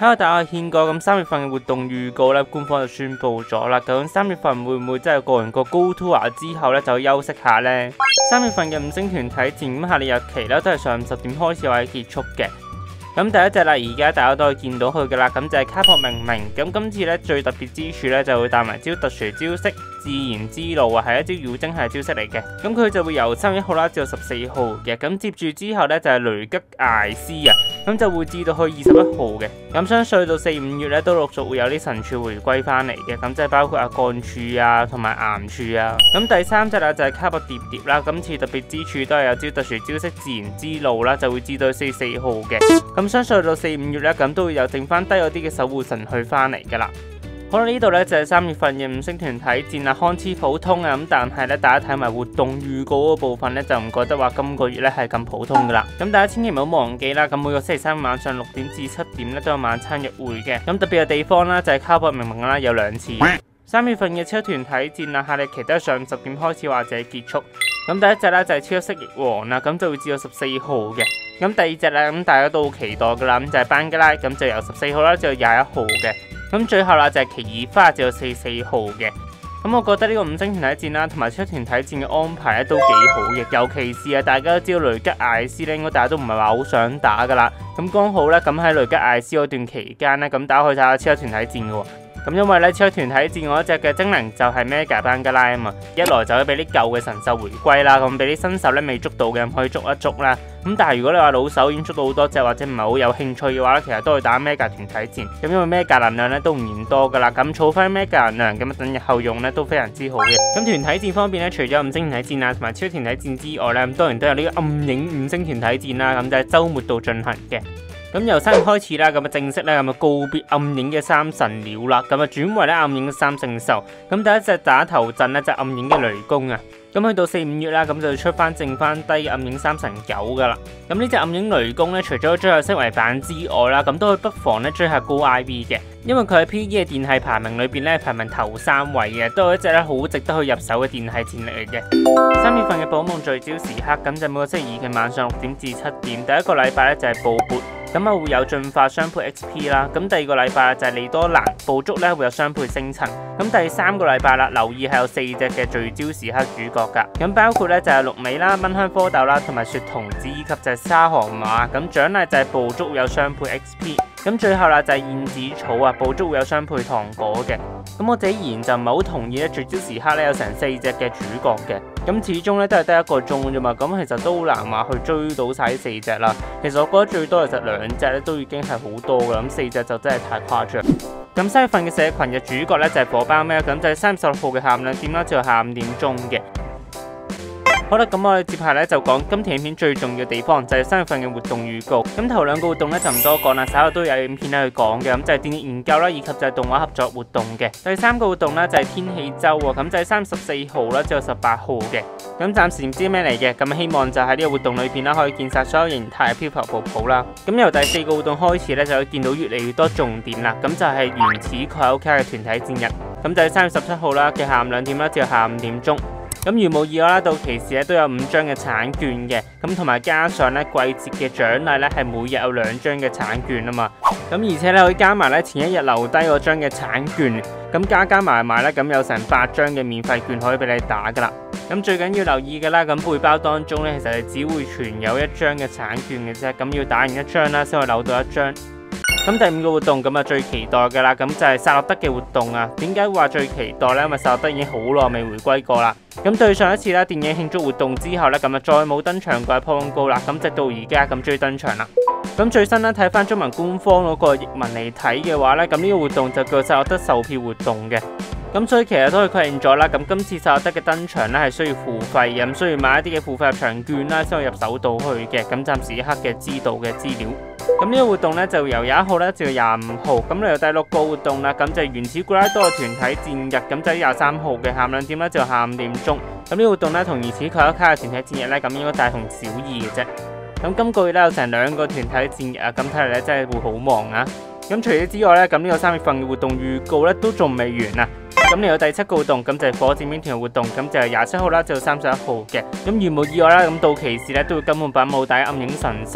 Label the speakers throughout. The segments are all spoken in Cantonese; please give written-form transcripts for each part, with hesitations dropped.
Speaker 1: 喺我大概獻過咁3月份嘅活動預告咧，官方就宣布咗啦。究竟3月份會唔會真係過完個 Go Tour 之後咧就休息下呢？3月份嘅5星團體戰咁下列日期咧都係上午10點開始或者結束嘅。咁第一隻啦，而家大家都可以見到佢噶啦，咁就係卡博明明。咁今次咧最特別之處咧就會帶埋招特殊招式自然之路啊，係一招妖精係招式嚟嘅。咁佢就會由3月1號啦至到14號嘅。咁接住之後咧就係雷吉艾斯啊，咁就會至到去21號嘅。咁相信到4、5月咧都陸續會有啲神柱回歸翻嚟嘅，咁即係包括阿幹柱啊同埋岩柱啊。咁第3隻啦就係卡博疊疊啦，今次特別之處都係有招特殊招式自然之路啦，就會至到4、4號嘅。咁相信到4、5月咧，咁都會有剩翻低嗰啲嘅守護神去翻嚟噶啦。好啦，呢度咧就係3月份嘅5星團體戰啊，看似普通啊，咁但係咧大家睇埋活動預告嗰部分咧，就唔覺得話今個月咧係咁普通噶啦。咁大家千祈唔好忘記啦，咁每個星期3晚上6點至7點咧都有晚餐約會嘅。咁特別嘅地方啦，就係卡博明明啦，有2次。3月份嘅超級團體戰啊，下列期都係上午10點開始或者結束。咁第一隻咧就係超級蜥蜴王啦，咁就會至到14號嘅。咁第二隻咧，咁大家都好期待噶啦，咁就係班吉拉，咁就由14號啦至到21號嘅。咁最後啦就係奇異花至到4號嘅。咁我覺得呢個5星團體戰啦，同埋超級團體戰嘅安排咧都幾好嘅，尤其是啊大家都知道雷吉艾斯咧，應該大家都唔係話好想打噶啦。咁剛好咧，咁喺雷吉艾斯嗰段期間咧，咁大家可以睇下超級團體戰嘅。咁因為咧超級團體戰嗰隻嘅精靈就係 Mega 班吉拉啊嘛，一來就可以俾啲舊嘅神獸回歸啦，咁俾啲新手咧未捉到嘅可以捉一捉啦。咁但係如果你話老手已經捉到好多隻或者唔係好有興趣嘅話咧，其實都可以打 Mega 團體戰。咁因為 Mega 能量咧都唔嫌多噶啦，咁儲翻 Mega 能量咁等日後用咧都非常之好嘅。咁團體戰方面咧，除咗5星團體戰啊同埋超團體戰之外咧，咁當然都有呢個暗影5星團體戰啦，咁就係週末度進行嘅。咁由3月開始啦，咁啊正式咧咁啊告別暗影嘅3神鳥啦，咁啊轉為咧暗影嘅3聖獸。咁第一隻打頭陣咧就係暗影嘅雷公啊。咁去到4、5月啦，咁就出翻剩翻低嘅暗影3神9噶啦。咁呢隻暗影雷公咧，除咗追下色違版之外啦，咁都可以不妨咧追下高 IB 嘅，因為佢喺 PVE 嘅電系排名裏邊咧排名頭3位嘅，都係一隻咧好值得去入手嘅電系戰力嚟嘅。3月份嘅寶夢聚焦時刻，咁就每個星期2嘅晚上6點至7點，第一個禮拜咧就係報缽。咁啊會有進化雙倍 XP 啦，咁第二個禮拜就係利多蘭捕捉咧會有雙倍星塵，咁第3個禮拜啦，留意係有4隻嘅聚焦時刻主角噶，咁包括咧就係綠尾啦、蚊香蝌蚪啦，同埋雪童子以及就係沙河馬，咁獎勵就係捕捉會有雙倍 XP， 咁最後啦就係燕子草啊，捕捉會有雙倍糖果嘅。咁我自己而言就唔係好同意咧聚焦時刻咧有成4隻嘅主角嘅，咁始終咧都係得1個鐘啫嘛，咁其實都好難話去追到晒4隻啦。其實我覺得最多其實2隻咧都已經係好多噶啦，咁4隻就真係太誇張。咁3月份嘅社群嘅主角咧就係火包咩，咁就係3月16號嘅下午2點啦，至到下午5點鐘嘅。好啦，咁我哋接下咧就講今條影片最重要嘅地方，就係3月份嘅活動預告。咁頭2個活動咧就唔多講啦，稍後都有影片咧去講嘅。咁就係電影研究啦，以及就係動畫合作活動嘅。第3個活動咧就係天氣周喎，咁就係3月14號啦，至到18號嘅。咁暫時唔知咩嚟嘅，咁希望就喺呢個活動裏邊啦，可以見晒所有形態嘅漂浮泡泡啦。咁由第4個活動開始咧，就可以見到越嚟越多重點啦。咁就係原始蓋歐卡嘅團體戰日，咁就係3月17號啦嘅下午2點啦，至到下午5點鐘。咁如無意外啦，到期時咧都有5張嘅橙券嘅，咁同埋加上咧季節嘅獎勵咧係每日有2張嘅橙券啊嘛，咁而且咧可以加埋咧前一日留低嗰張嘅橙券，咁加埋咧咁有成8張嘅免費券可以俾你打噶啦。咁最緊要留意嘅啦，咁背包當中咧其實係只會存有1張嘅橙券嘅啫，咁要打完1張啦先可以扭到1張。咁第5個活動咁啊最期待嘅啦，咁就係薩洛德嘅活動啊。點解會話最期待呢？因為薩洛德已經好耐未回歸過啦。咁對上一次啦，電影慶祝活動之後呢，咁啊再冇登場過喺 Pokemon Go 啦。咁直到而家咁終於登場啦。咁最新呢，睇翻中文官方嗰個譯文嚟睇嘅話呢，咁呢個活動就叫薩洛德售票活動嘅。咁所以其實都係確認咗啦。咁今次薩洛德嘅登場呢係需要付費嘅，咁需要買一啲嘅付費入場券啦，先可以入手到去嘅。咁暫時一刻嘅知道嘅資料。咁呢個活動咧就由21號咧至到25號，咁嚟到第6個活動啦，咁就係原始古拉多嘅團體戰日，咁就喺23號嘅下午2點啦，至到下午5點鐘。咁呢個活動咧同原始蓋歐卡嘅團體戰日咧，咁應該大同小異嘅啫。咁今個月咧有成2個團體戰日啊，咁睇嚟咧真係會好忙啊。咁除此之外咧，咁呢個3月份嘅活動預告咧都仲未完啊。咁嚟到第7個活動，咁就係火箭兵團嘅活動，咁就係27號啦至到31號嘅。咁如無意外啦，咁到期時咧都會更換版武底暗影神獸。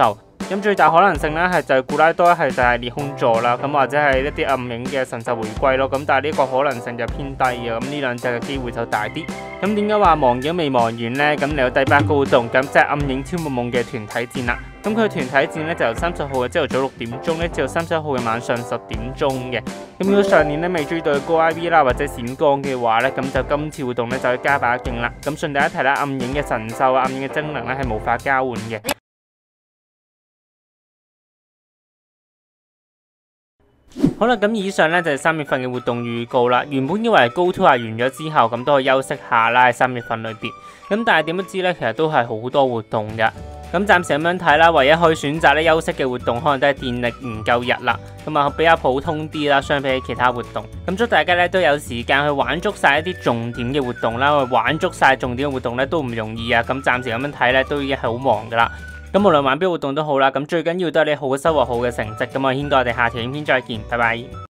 Speaker 1: 咁最大可能性咧係就係古拉多，係就係裂空座啦，咁或者係一啲暗影嘅神獸回歸咯。咁但係呢個可能性就偏低嘅，咁呢兩隻嘅機會就大啲。咁點解話忘影未忘完呢？咁嚟到第8個活動，咁即係暗影超夢夢嘅團體戰啦。咁佢團體戰咧就由30號嘅朝頭早6點鐘咧，至到31號嘅晚上10點鐘嘅。咁如果上年咧未追到高 IV 啦或者閃光嘅話咧，咁就今次活動咧就要加把勁啦。咁順帶一提啦，暗影嘅神獸啊、暗影嘅精能咧係無法交換嘅。好啦，咁以上咧就係3月份嘅活動預告啦。原本以為高 Tour 完咗之後，咁都可以休息下啦喺3月份裏邊。咁但係點不知咧，其實都係好多活動噶。咁暫時咁樣睇啦，唯一可以選擇咧休息嘅活動，可能都係電力唔夠日啦。咁啊比較普通啲啦，相比起其他活動。咁祝大家咧都有時間去玩足晒一啲重點嘅活動啦。玩足晒重點嘅活動咧都唔容易啊。咁暫時咁樣睇咧，都已經係好忙噶啦。咁無論玩邊個活動都好啦，咁最緊要都係你好收穫好嘅成績。咁我軒哥，我哋下條影片再見，拜拜。